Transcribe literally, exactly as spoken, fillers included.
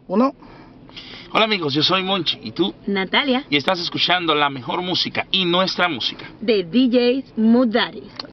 uno. Hola amigos, yo soy Monchi y tú, Natalia, y estás escuchando la mejor música y nuestra música de D Js Mood Daddy.